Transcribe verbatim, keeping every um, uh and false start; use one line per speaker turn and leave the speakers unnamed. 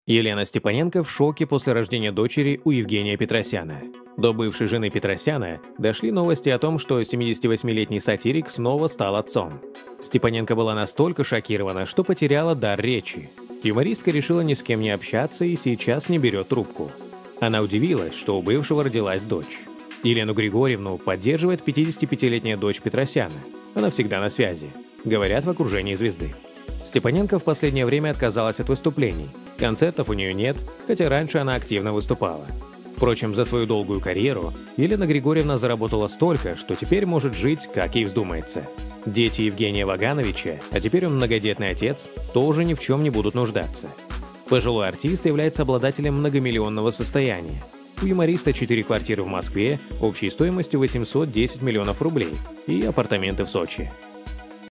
Елена Степаненко в шоке после рождения дочери у Евгения Петросяна. До бывшей жены Петросяна дошли новости о том, что семидесятивосьмилетний сатирик снова стал отцом. Степаненко была настолько шокирована, что потеряла дар речи. Юмористка решила ни с кем не общаться и сейчас не берет трубку. Она удивилась, что у бывшего родилась дочь. Елену Григорьевну поддерживает пятидесятипятилетняя дочь Петросяна. Она всегда на связи. Говорят в окружении звезды. Степаненко в последнее время отказалась от выступлений. Концертов у нее нет, хотя раньше она активно выступала. Впрочем, за свою долгую карьеру Елена Григорьевна заработала столько, что теперь может жить, как ей вздумается. Дети Евгения Вагановича, а теперь он многодетный отец, тоже ни в чем не будут нуждаться. Пожилой артист является обладателем многомиллионного состояния. У юмориста четыре квартиры в Москве общей стоимостью восемьсот десять миллионов рублей и апартаменты в Сочи.